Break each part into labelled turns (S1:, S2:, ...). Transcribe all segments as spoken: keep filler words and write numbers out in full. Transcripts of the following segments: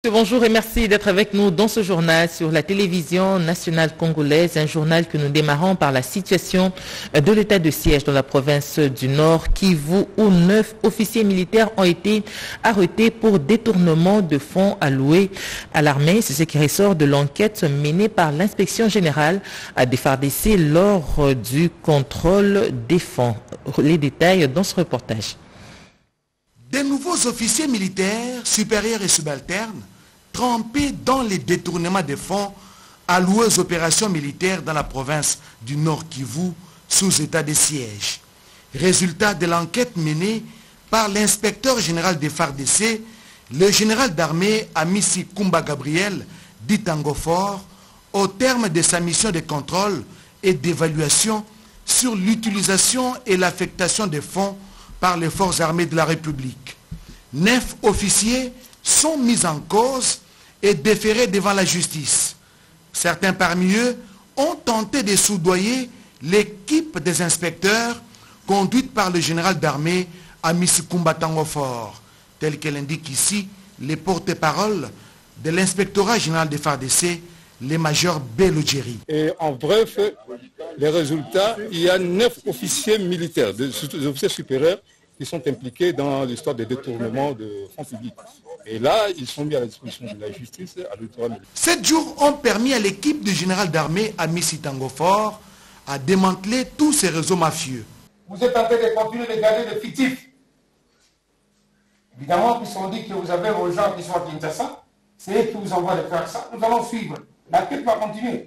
S1: Bonjour et merci d'être avec nous dans ce journal sur la télévision nationale congolaise, un journal que nous démarrons par la situation de l'état de siège dans la province du Nord, Kivu, où neuf officiers militaires ont été arrêtés pour détournement de fonds alloués à l'armée. C'est ce qui ressort de l'enquête menée par l'inspection générale des F A R D C lors du contrôle des fonds. Les détails dans ce reportage.
S2: Des nouveaux officiers militaires, supérieurs et subalternes, trempés dans les détournements des fonds alloués aux opérations militaires dans la province du Nord Kivu sous état de siège. Résultat de l'enquête menée par l'inspecteur général des F A R D C, le général d'armée Amissi Kumba Gabriel, dit Tangofor, au terme de sa mission de contrôle et d'évaluation sur l'utilisation et l'affectation des fonds par les forces armées de la République. Neuf officiers sont mis en cause et déférés devant la justice. Certains parmi eux ont tenté de soudoyer l'équipe des inspecteurs conduite par le général d'armée Amissi Kumba Tangofor, tel qu'elle indique ici les porte-paroles de l'inspectorat général des F A R D C, les majors Belogeri.
S3: Et en bref, les résultats, il y a neuf officiers militaires, des officiers supérieurs, qui sont impliqués dans l'histoire des détournements de fonds publics. Et là, ils sont mis à la disposition de la justice à l'autorité.
S2: Sept jours ont permis à l'équipe du général d'armée Amissi Tangofor à démanteler tous ces réseaux mafieux.
S4: Vous êtes en train de continuer de garder des fictifs. Évidemment, puisqu'on dit que vous avez vos gens qui sont à Kinshasa, c'est eux qui vous envoient de faire ça. Nous allons suivre. La quête va continuer.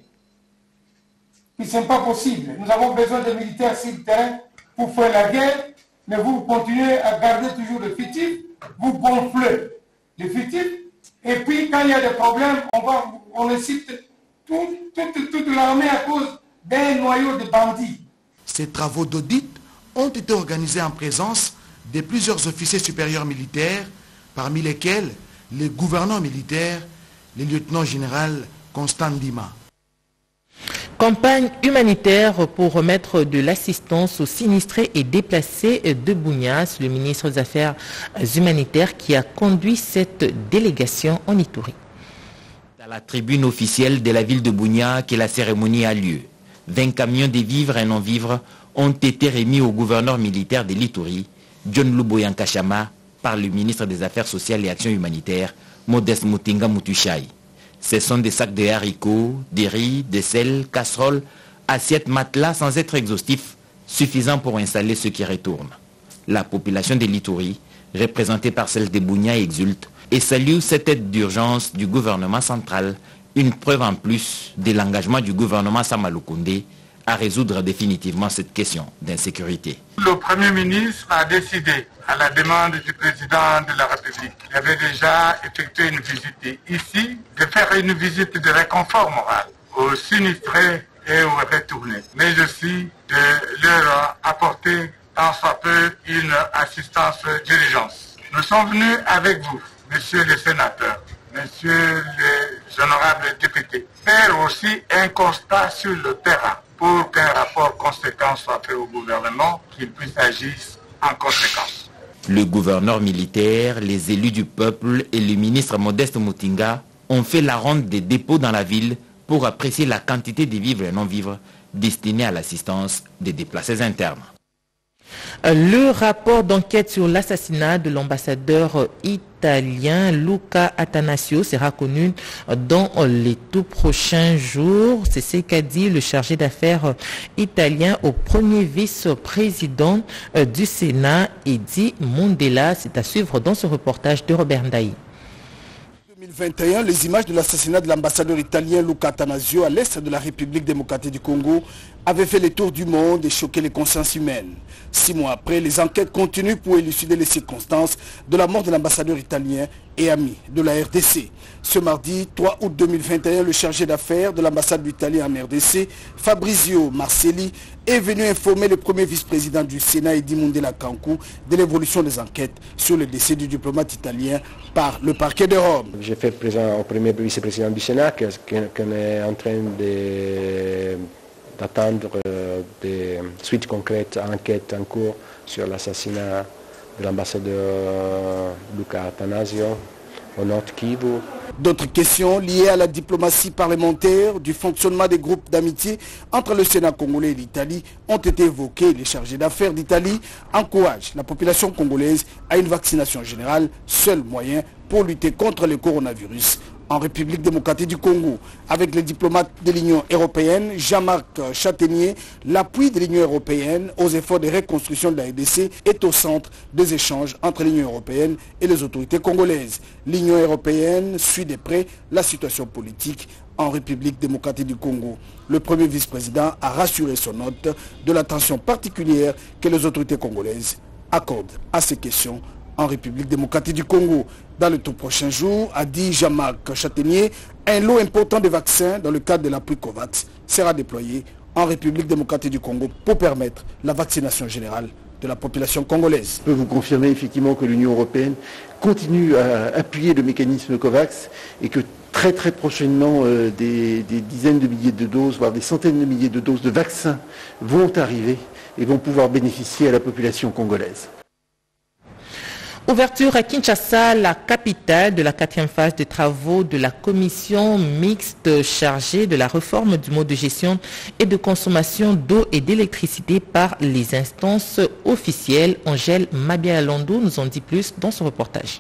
S4: Puis ce n'est pas possible. Nous avons besoin de militaires sur le terrain pour faire la guerre. Mais vous continuez à garder toujours le fictif, vous gonflez les fictifs, et puis quand il y a des problèmes, on, va, on les cite toute, toute, toute l'armée à cause d'un noyau de bandits.
S2: Ces travaux d'audit ont été organisés en présence de plusieurs officiers supérieurs militaires, parmi lesquels le gouverneur militaire, le lieutenant-général Constant Ndima.
S1: Campagne humanitaire pour remettre de l'assistance aux sinistrés et déplacés de Bunia. C'est le ministre des Affaires humanitaires qui a conduit cette délégation en Ituri.
S5: À la tribune officielle de la ville de Bunia que la cérémonie a lieu. vingt camions de vivres et non-vivres ont été remis au gouverneur militaire de l'Ituri, John Luboyan Kachama, par le ministre des Affaires sociales et Actions humanitaires, Modeste Mutinga Mutushai. Ce sont des sacs de haricots, de riz, de sel, casseroles, assiettes, matelas sans être exhaustifs, suffisants pour installer ceux qui retournent. La population de l'Ituri, représentée par celle de Bunia, exulte et salue cette aide d'urgence du gouvernement central, une preuve en plus de l'engagement du gouvernement Samalukunde à résoudre définitivement cette question d'insécurité.
S6: Le Premier ministre a décidé, à la demande du président de la République, il avait déjà effectué une visite ici, de faire une visite de réconfort moral aux sinistrés et aux retournés, mais aussi de leur apporter tant soit peu une assistance d'urgence. Nous sommes venus avec vous, messieurs les sénateurs, messieurs les honorables députés, faire aussi un constat sur le terrain pour qu'un rapport conséquent soit fait au gouvernement, qu'il puisse agir en conséquence.
S5: Le gouverneur militaire, les élus du peuple et le ministre Modeste Mutinga ont fait la ronde des dépôts dans la ville pour apprécier la quantité de vivres et non-vivres destinés à l'assistance des déplacés internes.
S1: Le rapport d'enquête sur l'assassinat de l'ambassadeur italien Luca Attanasio sera connu dans les tout prochains jours. C'est ce qu'a dit le chargé d'affaires italien au premier vice-président du Sénat, Edi Mondela. C'est à suivre dans ce reportage de Robert Ndaï.
S7: deux mille vingt et un, les images de l'assassinat de l'ambassadeur italien Luca Attanasio à l'est de la République démocratique du Congo avaient fait le tour du monde et choqué les consciences humaines. Six mois après, les enquêtes continuent pour élucider les circonstances de la mort de l'ambassadeur italien et ami de la R D C. Ce mardi trois août deux mille vingt et un, le chargé d'affaires de l'ambassade d'Italie en R D C, Fabrizio Marcelli, est venu informer le premier vice-président du Sénat, Edi Mondela Kankou, de l'évolution des enquêtes sur le décès du diplomate italien par le parquet de Rome.
S8: J'ai fait présent au premier vice-président du Sénat qu'on est en train de d'attendre euh, des suites concrètes à l'enquête en cours sur l'assassinat de l'ambassadeur Luca Attanasio au Nord Kivu.
S7: D'autres questions liées à la diplomatie parlementaire, du fonctionnement des groupes d'amitié entre le Sénat congolais et l'Italie ont été évoquées. Les chargés d'affaires d'Italie encouragent la population congolaise à une vaccination générale, seul moyen pour lutter contre le coronavirus. En République démocratique du Congo, avec les diplomates de l'Union européenne, Jean-Marc Châtaignier, l'appui de l'Union européenne aux efforts de reconstruction de la R D C est au centre des échanges entre l'Union européenne et les autorités congolaises. L'Union européenne suit de près la situation politique en République démocratique du Congo. Le premier vice-président a rassuré son hôte de l'attention particulière que les autorités congolaises accordent à ces questions en République démocratique du Congo. Dans les tout prochains jours, a dit Jean-Marc Châtaignier, un lot important de vaccins dans le cadre de l'appui COVAX sera déployé en République démocratique du Congo pour permettre la vaccination générale de la population congolaise.
S9: Je peux vous confirmer effectivement que l'Union européenne continue à appuyer le mécanisme COVAX et que très très prochainement euh, des, des dizaines de milliers de doses, voire des centaines de milliers de doses de vaccins vont arriver et vont pouvoir bénéficier à la population congolaise.
S1: Ouverture à Kinshasa, la capitale de la quatrième phase des travaux de la commission mixte chargée de la réforme du mode de gestion et de consommation d'eau et d'électricité par les instances officielles. Angèle Mabialando nous en dit plus dans son reportage.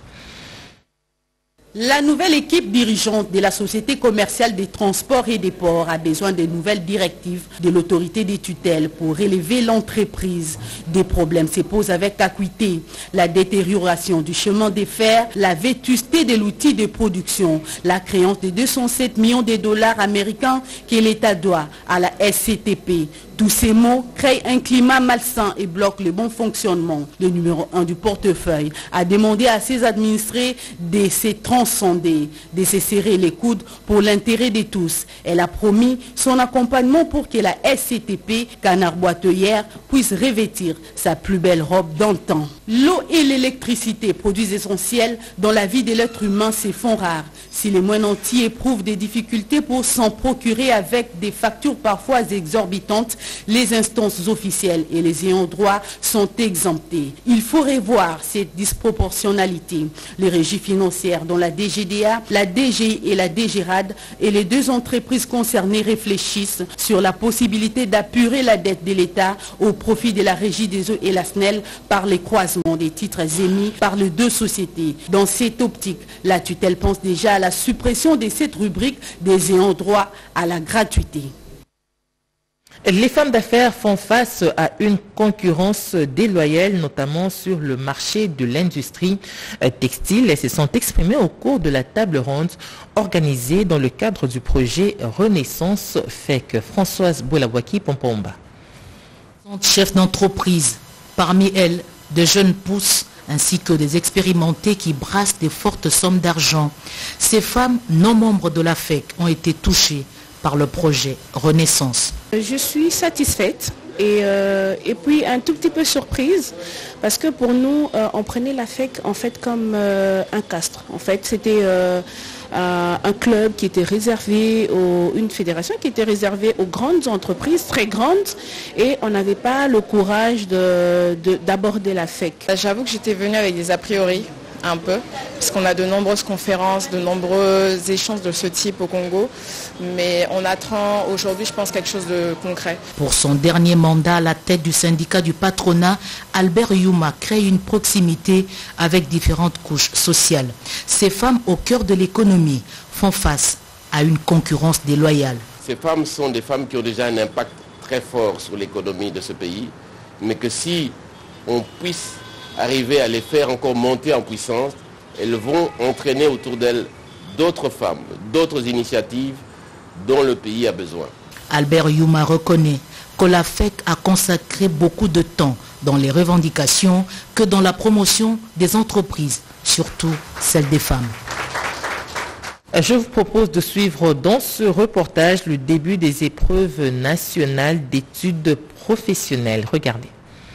S10: La nouvelle équipe dirigeante de la Société commerciale des transports et des ports a besoin de nouvelles directives de l'autorité des tutelles pour relever l'entreprise. Des problèmes se posent avec acuité. La détérioration du chemin de fer, la vétusté de l'outil de production, la créance de deux cent sept millions de dollars américains que l'État doit à la S C T P. Tous ces mots créent un climat malsain et bloquent le bon fonctionnement. Le numéro un du portefeuille a demandé à ses administrés de se transcender, de se serrer les coudes pour l'intérêt de tous. Elle a promis son accompagnement pour que la S C T P, canard boitelière, puisse revêtir sa plus belle robe d'antan. L'eau et l'électricité, produits essentiels dans la vie de l'être humain, se font rares. Si les moines entiers éprouvent des difficultés pour s'en procurer avec des factures parfois exorbitantes, les instances officielles et les ayants droit sont exemptés. Il faut revoir cette disproportionnalité. Les régies financières dont la D G D A, la D G I et la D G R A D et les deux entreprises concernées réfléchissent sur la possibilité d'apurer la dette de l'État au profit de la Régie des eaux et la S N E L par les croisements des titres émis par les deux sociétés. Dans cette optique, la tutelle pense déjà à la suppression de cette rubrique des ayants droit à la gratuité.
S1: Les femmes d'affaires font face à une concurrence déloyale, notamment sur le marché de l'industrie textile. Elles se sont exprimées au cours de la table ronde organisée dans le cadre du projet Renaissance F E C. Françoise Boulawaki Pompomba.
S11: Chefs d'entreprise, parmi elles, de jeunes pousses ainsi que des expérimentés qui brassent de fortes sommes d'argent. Ces femmes non membres de la F E C ont été touchées par le projet Renaissance.
S12: Je suis satisfaite et, euh, et puis un tout petit peu surprise parce que pour nous, euh, on prenait la F E C en fait comme euh, un castre. En fait, c'était euh, euh, un club qui était réservé, aux, une fédération qui était réservée aux grandes entreprises, très grandes, et on n'avait pas le courage de, de, d'aborder la F E C.
S13: J'avoue que j'étais venue avec des a priori. Un peu, parce qu'on a de nombreuses conférences, de nombreux échanges de ce type au Congo, mais on attend aujourd'hui, je pense, quelque chose de concret.
S11: Pour son dernier mandat à la tête du syndicat du patronat, Albert Youma crée une proximité avec différentes couches sociales. Ces femmes au cœur de l'économie font face à une concurrence déloyale.
S14: Ces femmes sont des femmes qui ont déjà un impact très fort sur l'économie de ce pays, mais que si on puisse arriver à les faire encore monter en puissance, elles vont entraîner autour d'elles d'autres femmes, d'autres initiatives dont le pays a besoin.
S11: Albert Youma reconnaît que la F E C a consacré beaucoup de temps dans les revendications que dans la promotion des entreprises, surtout celles des femmes.
S1: Je vous propose de suivre dans ce reportage le début des épreuves nationales d'études professionnelles. Regardez.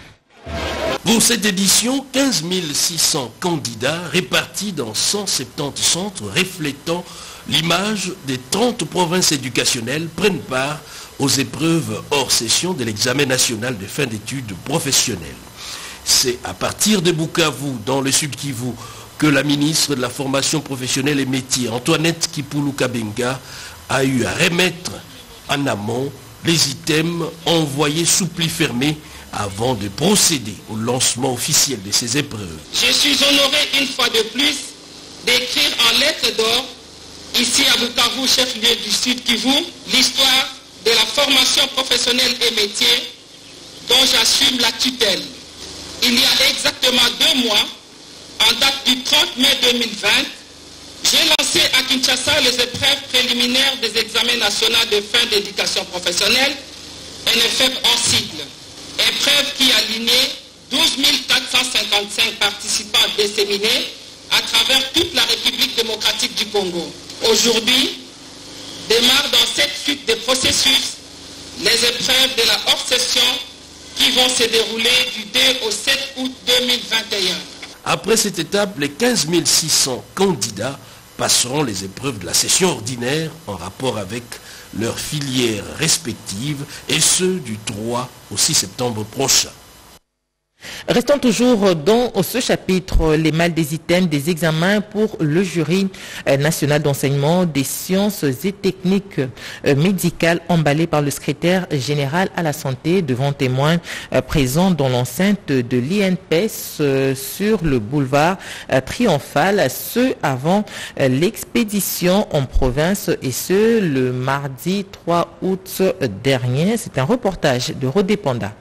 S15: Pour cette édition, quinze mille six cents candidats répartis dans cent soixante-dix centres reflétant l'image des trente provinces éducationnelles prennent part aux épreuves hors session de l'examen national de fin d'études professionnelles. C'est à partir de Bukavu, dans le Sud Kivu, que la ministre de la Formation professionnelle et métiers, Antoinette Kipulu-Kabenga, a eu à remettre en amont les items envoyés sous pli fermé avant de procéder au lancement officiel de ces épreuves.
S16: Je suis honoré une fois de plus d'écrire en lettres d'or, ici à Bukavu, chef-lieu du Sud Kivu, l'histoire de la formation professionnelle et métiers dont j'assume la tutelle. Il y a exactement deux mois, en date du trente mai deux mille vingt, j'ai lancé à Kinshasa les épreuves préliminaires des examens nationaux de fin d'éducation professionnelle, N F E P hors cycle. Épreuve qui a aligné douze mille quatre cent cinquante-cinq participants disséminés à travers toute la République démocratique du Congo. Aujourd'hui, démarre dans cette suite de processus les épreuves de la hors-session qui vont se dérouler du deux au sept août deux mille vingt et un.
S15: Après cette étape, les quinze mille six cents candidats passeront les épreuves de la session ordinaire en rapport avec leurs filières respectives et ceux du trois au six septembre prochain.
S1: Restons toujours dans ce chapitre, les mal des items des examens pour le jury national d'enseignement des sciences et techniques médicales emballé par le secrétaire général à la santé devant témoins présents dans l'enceinte de l'I N P E S sur le boulevard Triomphal, ce avant l'expédition en province et ce le mardi trois août dernier. C'est un reportage de Rodé Panda.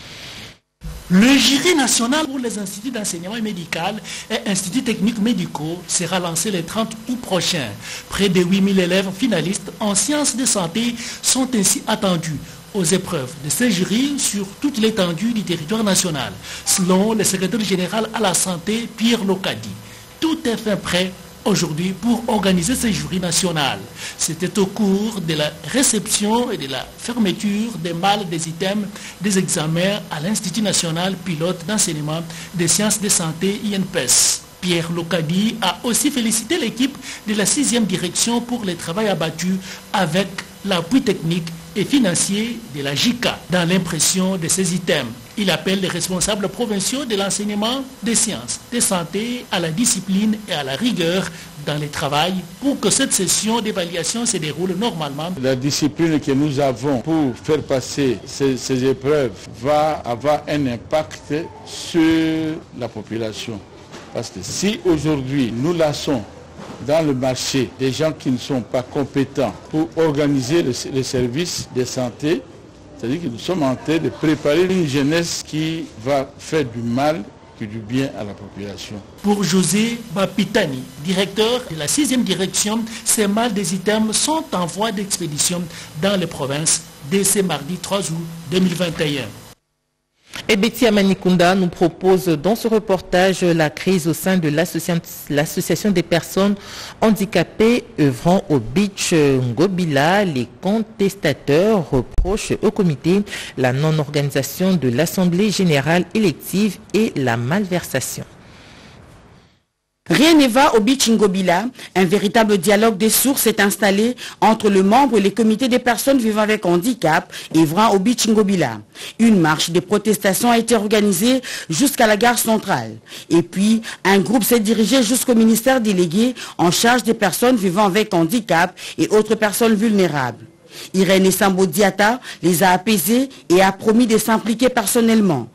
S17: Le jury national pour les instituts d'enseignement médical et instituts techniques médicaux sera lancé le trente août prochain. Près de huit mille élèves finalistes en sciences de santé sont ainsi attendus aux épreuves de ce jury sur toute l'étendue du territoire national, selon le secrétaire général à la santé Pierre Locadi. Tout est fait prêt aujourd'hui pour organiser ce jury national. C'était au cours de la réception et de la fermeture des malles des items des examens à l'Institut national pilote d'enseignement des sciences de santé I N P E S. Pierre Locadi a aussi félicité l'équipe de la sixième direction pour le travail abattu avec l'appui technique et financier de la J I C A dans l'impression de ces items. Il appelle les responsables provinciaux de l'enseignement des sciences de santé à la discipline et à la rigueur dans le travail pour que cette session d'évaluation se déroule normalement.
S18: La discipline que nous avons pour faire passer ces, ces épreuves va avoir un impact sur la population. Parce que si aujourd'hui nous laissons dans le marché des gens qui ne sont pas compétents pour organiser le, le service de santé, c'est-à-dire que nous sommes en train de préparer une jeunesse qui va faire du mal que du bien à la population.
S17: Pour José Bapitani, directeur de la sixième direction, ces malles des items sont en voie d'expédition dans les provinces dès ce mardi trois août deux mille vingt et un.
S1: Et Betty Amanikunda nous propose dans ce reportage la crise au sein de l'association des personnes handicapées œuvrant au Beach Ngobila. Les contestateurs reprochent au comité la non-organisation de l'Assemblée générale élective et la malversation.
S10: Rien ne va au Beach Ngobila. Un véritable dialogue des sources est installé entre le membre et les comités des personnes vivant avec handicap œuvrant au Beach Ngobila. Une marche de protestation a été organisée jusqu'à la gare centrale. Et puis, un groupe s'est dirigé jusqu'au ministère délégué en charge des personnes vivant avec handicap et autres personnes vulnérables. Irène Sambo Diata les a apaisés et a promis de s'impliquer personnellement.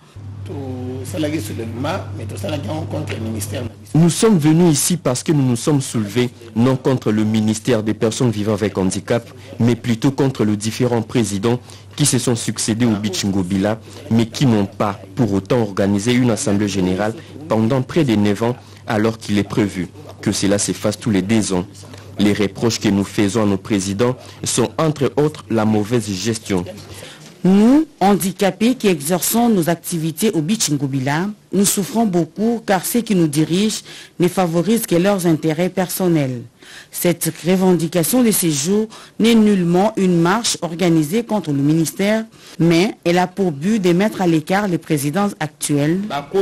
S19: Nous sommes venus ici parce que nous nous sommes soulevés, non contre le ministère des personnes vivant avec handicap, mais plutôt contre les différents présidents qui se sont succédés au Beach Ngobila, mais qui n'ont pas pour autant organisé une assemblée générale pendant près de neuf ans, alors qu'il est prévu que cela se fasse tous les deux ans. Les reproches que nous faisons à nos présidents sont entre autres la mauvaise gestion.
S10: Nous, handicapés qui exerçons nos activités au Beach Ngobila, nous souffrons beaucoup car ceux qui nous dirigent ne favorisent que leurs intérêts personnels. Cette revendication de séjour n'est nullement une marche organisée contre le ministère, mais elle a pour but de mettre à l'écart les présidents actuels.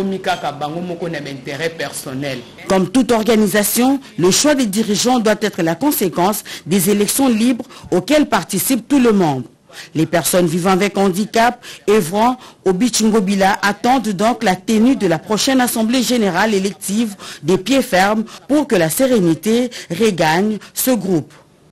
S10: Comme toute organisation, le choix des dirigeants doit être la conséquence des élections libres auxquelles participe tout le monde. Les personnes vivant avec handicap œuvrant au Bichingobila attendent donc la tenue de la prochaine Assemblée générale élective des pieds fermes pour que la sérénité regagne ce groupe.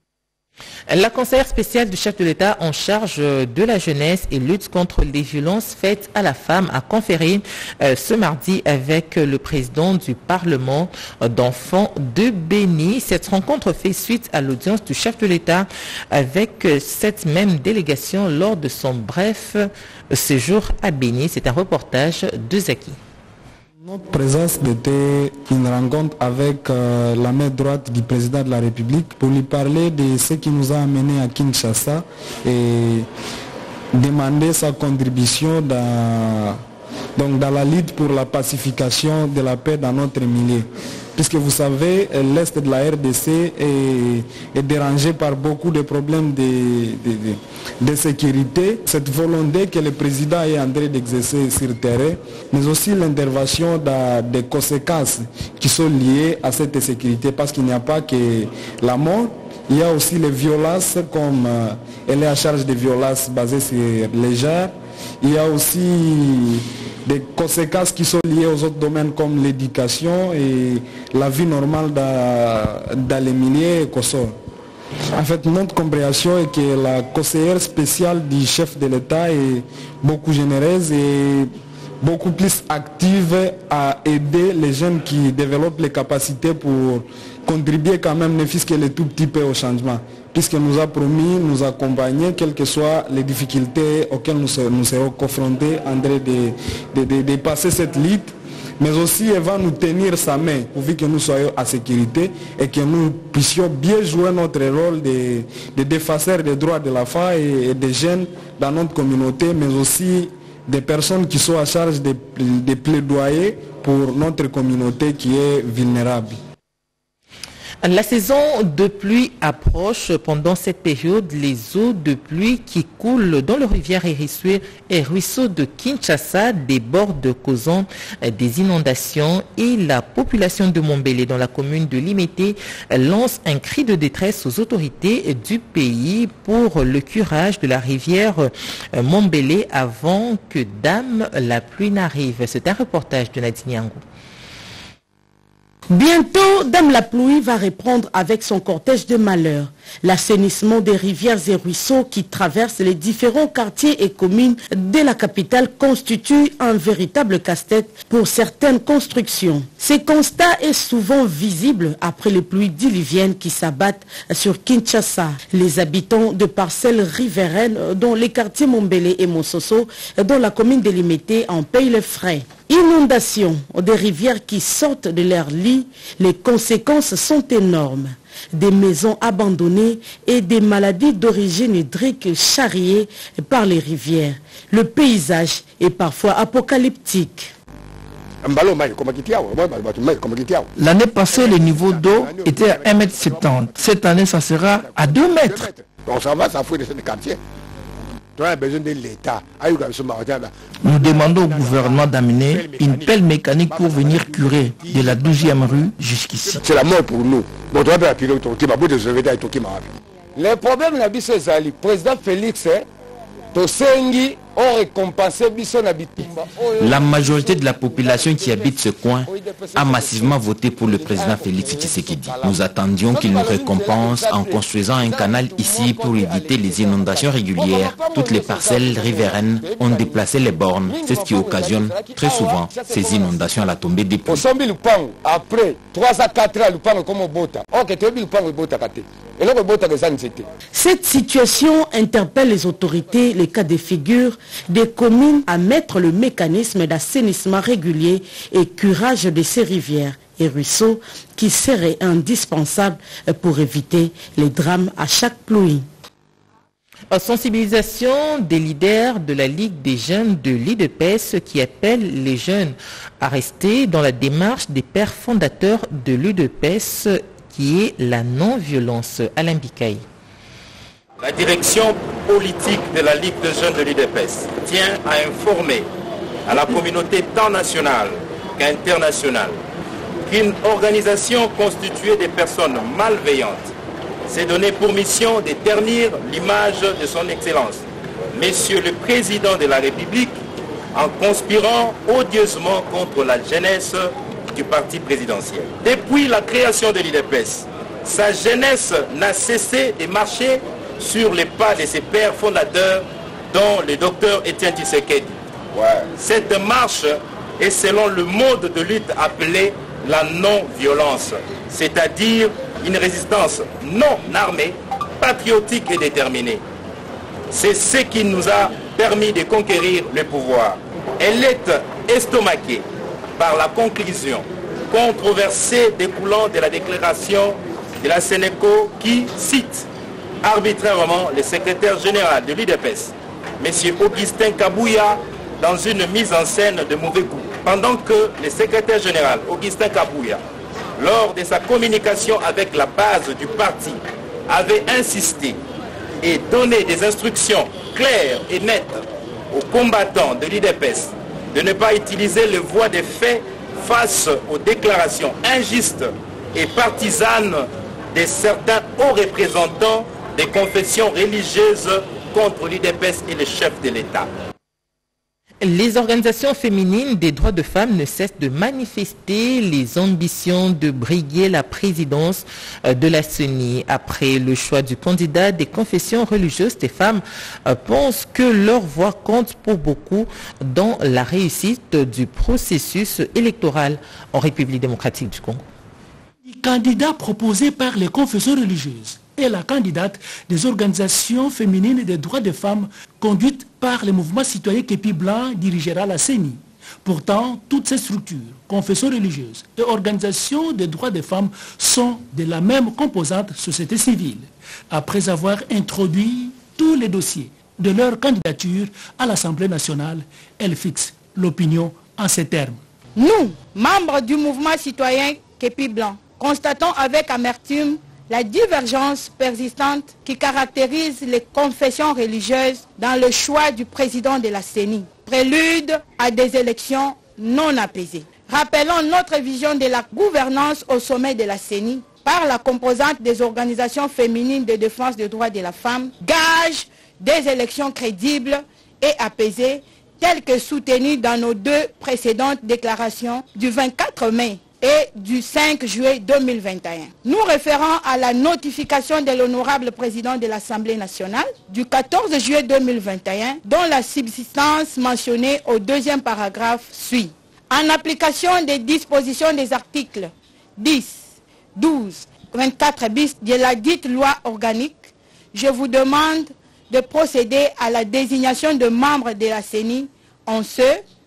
S1: La conseillère spéciale du chef de l'État en charge de la jeunesse et lutte contre les violences faites à la femme a conféré euh, ce mardi avec le président du Parlement d'enfants de Béni. Cette rencontre fait suite à l'audience du chef de l'État avec cette même délégation lors de son bref séjour à Béni. C'est un reportage de Zaki.
S20: Notre présence était une rencontre avec euh, la main droite du président de la République pour lui parler de ce qui nous a amenés à Kinshasa et demander sa contribution dans, donc dans la lutte pour la pacification de la paix dans notre milieu. Puisque vous savez, l'Est de la R D C est, est dérangé par beaucoup de problèmes de, de, de, de sécurité. Cette volonté que le président est en train d'exercer sur le terrain, mais aussi l'intervention des conséquences qui sont liées à cette sécurité, parce qu'il n'y a pas que la mort, il y a aussi les violences, comme euh, elle est à charge des violences basées sur les genres. Il y a aussi des conséquences qui sont liées aux autres domaines comme l'éducation et la vie normale dans, dans les milieux écossais. En fait, notre compréhension est que la conseillère spéciale du chef de l'État est beaucoup généreuse et beaucoup plus active à aider les jeunes qui développent les capacités pour contribuer quand même, ne fût-ce que le tout petit peu au changement. Puisqu'elle nous a promis nous accompagner, quelles que soient les difficultés auxquelles nous, nous serons confrontés, en train de, de, de, de passer cette lutte. Mais aussi, elle va nous tenir sa main, pourvu que nous soyons en sécurité et que nous puissions bien jouer notre rôle de, de défenseur des droits de la femme et, et des jeunes dans notre communauté, mais aussi des personnes qui sont à charge de, de plaidoyer pour notre communauté qui est vulnérable.
S1: La saison de pluie approche. Pendant cette période, les eaux de pluie qui coulent dans le rivière et ruisseau de Kinshasa débordent, causant des inondations, et la population de Mombélé dans la commune de Limete lance un cri de détresse aux autorités du pays pour le curage de la rivière Mombélé avant que dame la pluie n'arrive. C'est un reportage de Nadine Yango.
S10: Bientôt, Dame la pluie va reprendre avec son cortège de malheurs. L'assainissement des rivières et ruisseaux qui traversent les différents quartiers et communes de la capitale constitue un véritable casse-tête pour certaines constructions. Ce constat est souvent visible après les pluies diluviennes qui s'abattent sur Kinshasa. Les habitants de parcelles riveraines dont les quartiers Mombélé et Mososo dans la commune de Limete en payent les frais. Inondations des rivières qui sortent de leur lit, les conséquences sont énormes. Des maisons abandonnées et des maladies d'origine hydrique charriées par les rivières. Le paysage est parfois apocalyptique.
S21: L'année passée, le niveau d'eau était à un mètre soixante-dix. Cette année, ça sera à deux mètres. Nous demandons au gouvernement d'amener une pelle mécanique pour venir curer de la douzième rue jusqu'ici.
S22: C'est la mort pour nous. Le problème, c'est que le président Félix Tosengi ont récompensé
S5: La majorité de la population qui habite ce coin a massivement voté pour le président Félix Tshisekedi. Nous attendions qu'il nous récompense en construisant un canal ici pour éviter les inondations régulières. Toutes les parcelles riveraines ont déplacé les bornes. C'est ce qui occasionne très souvent ces inondations à la tombée des pluies.
S22: Après trois à quatre ans, le pan comme au bota.
S10: Cette situation interpelle les autorités, les cas de figure des communes à mettre le mécanisme d'assainissement régulier et curage de ces rivières et ruisseaux qui serait indispensable pour éviter les drames à chaque pluie.
S1: Sensibilisation des leaders de la Ligue des jeunes de l'I D P E S qui appelle les jeunes à rester dans la démarche des pères fondateurs de l'I D P E S qui est la non-violence. Alain Bikaï.
S23: La direction politique de la Ligue des jeunes de l'I D P E S tient à informer à la communauté tant nationale qu'internationale qu'une organisation constituée de personnes malveillantes s'est donnée pour mission de ternir l'image de son Excellence, Monsieur le Président de la République en conspirant odieusement contre la jeunesse du parti présidentiel. Depuis la création de l'U D P S, sa jeunesse n'a cessé de marcher sur les pas de ses pères fondateurs, dont le docteur Étienne Tshisekedi. Ouais. Cette marche est selon le mode de lutte appelé la non-violence, c'est-à-dire une résistance non armée, patriotique et déterminée. C'est ce qui nous a permis de conquérir le pouvoir. Elle est estomaquée par la conclusion controversée découlant de la déclaration de la Sénéco qui cite arbitrairement le secrétaire général de l'U D P S, M. Augustin Kabouya, dans une mise en scène de mauvais goût. Pendant que le secrétaire général Augustin Kabouya, lors de sa communication avec la base du parti, avait insisté et donné des instructions claires et nettes aux combattants de l'U D P S de ne pas utiliser les voies des faits face aux déclarations injustes et partisanes de certains hauts représentants des confessions religieuses contre l'U D P S et le chef de l'État.
S1: Les organisations féminines des droits de femmes ne cessent de manifester les ambitions de briguer la présidence de la C E N I. Après le choix du candidat des confessions religieuses, ces femmes pensent que leur voix compte pour beaucoup dans la réussite du processus électoral en République démocratique du Congo.
S17: Les candidats proposés par les confessions religieuses et la candidate des organisations féminines des droits des femmes conduites par le mouvement citoyen Képi Blanc dirigera la C E N I. Pourtant, toutes ces structures, confessions religieuses et organisations des droits des femmes sont de la même composante société civile. Après avoir introduit tous les dossiers de leur candidature à l'Assemblée nationale, elles fixent l'opinion en ces termes.
S2: Nous, membres du mouvement citoyen Képi Blanc, constatons avec amertume la divergence persistante qui caractérise les confessions religieuses dans le choix du président de la C E N I, prélude à des élections non apaisées. Rappelons notre vision de la gouvernance au sommet de la C E N I par la composante des organisations féminines de défense des droits de la femme, gage des élections crédibles et apaisées, telles que soutenues dans nos deux précédentes déclarations du vingt-quatre mai et du cinq juillet deux mille vingt et un. Nous référons à la notification de l'honorable président de l'Assemblée nationale du quatorze juillet deux mille vingt et un, dont la subsistance mentionnée au deuxième paragraphe suit. En application des dispositions des articles dix, douze, vingt-quatre bis de la dite loi organique, je vous demande de procéder à la désignation de membres de la C E N I en ce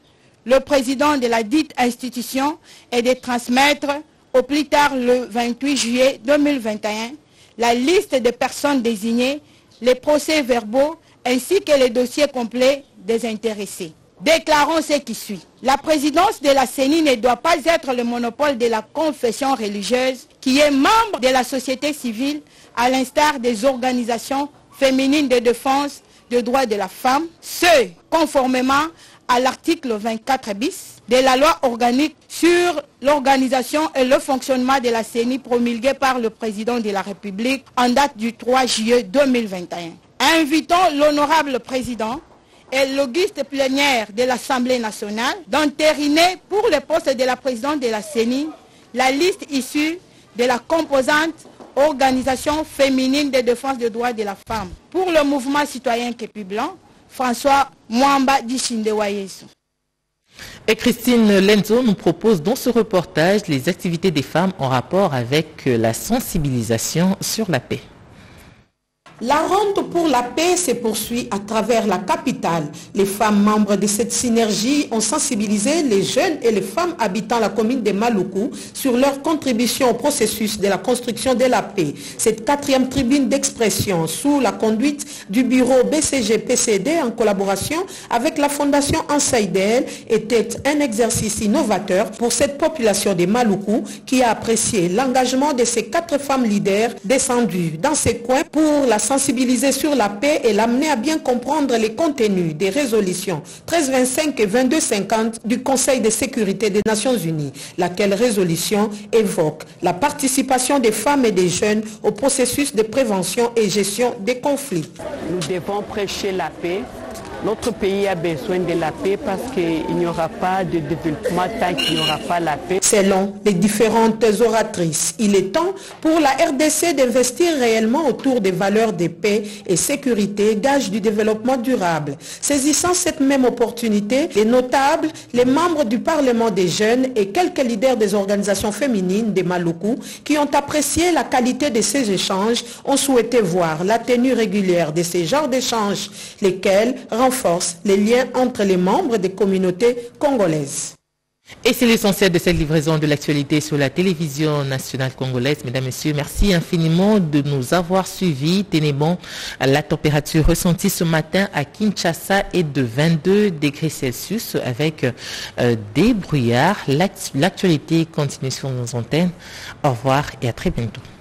S2: le président de la dite institution et de transmettre au plus tard le vingt-huit juillet deux mille vingt et un la liste des personnes désignées, les procès-verbaux ainsi que les dossiers complets des intéressés. Déclarons ce qui suit. La présidence de la C E N I ne doit pas être le monopole de la confession religieuse qui est membre de la société civile à l'instar des organisations féminines de défense des droits de la femme, ce conformément à l'article vingt-quatre bis de la loi organique sur l'organisation et le fonctionnement de la C E N I promulguée par le président de la République en date du trois juillet deux mille vingt et un. Invitons l'honorable président et l'auguste plénière de l'Assemblée nationale d'entériner pour le poste de la présidente de la C E N I la liste issue de la composante organisation féminine de défense des droits de la femme. Pour le mouvement citoyen Képi Blanc, François Mwamba Dishindewayesu.
S1: Et Christine Lenzo nous propose dans ce reportage les activités des femmes en rapport avec la sensibilisation sur la paix.
S3: La ronde pour la paix se poursuit à travers la capitale. Les femmes membres de cette synergie ont sensibilisé les jeunes et les femmes habitant la commune de Maluku sur leur contribution au processus de la construction de la paix. Cette quatrième tribune d'expression sous la conduite du bureau B C G P C D en collaboration avec la fondation Ansaïdel était un exercice innovateur pour cette population de Maluku qui a apprécié l'engagement de ces quatre femmes leaders descendues dans ces coins pour la sensibiliser sur la paix et l'amener à bien comprendre les contenus des résolutions treize vingt-cinq et vingt-deux cinquante du Conseil de sécurité des Nations Unies, laquelle résolution évoque la participation des femmes et des jeunes au processus de prévention et gestion des conflits.
S4: Nous devons prêcher la paix. Notre pays a besoin de la paix parce qu'il n'y aura pas de développement tant qu'il n'y aura pas la paix.
S3: Selon les différentes oratrices, il est temps pour la R D C d'investir réellement autour des valeurs de paix et sécurité, gage du développement durable. Saisissant cette même opportunité, les notables, les membres du Parlement des jeunes et quelques leaders des organisations féminines des Maluku qui ont apprécié la qualité de ces échanges ont souhaité voir la tenue régulière de ces genres d'échanges, lesquels renforce les liens entre les membres des communautés congolaises.
S1: Et c'est l'essentiel de cette livraison de l'actualité sur la télévision nationale congolaise. Mesdames, Messieurs, merci infiniment de nous avoir suivis. Tenez bon, la température ressentie ce matin à Kinshasa est de vingt-deux degrés Celsius avec euh, des brouillards. L'actualité continue sur nos antennes. Au revoir et à très bientôt.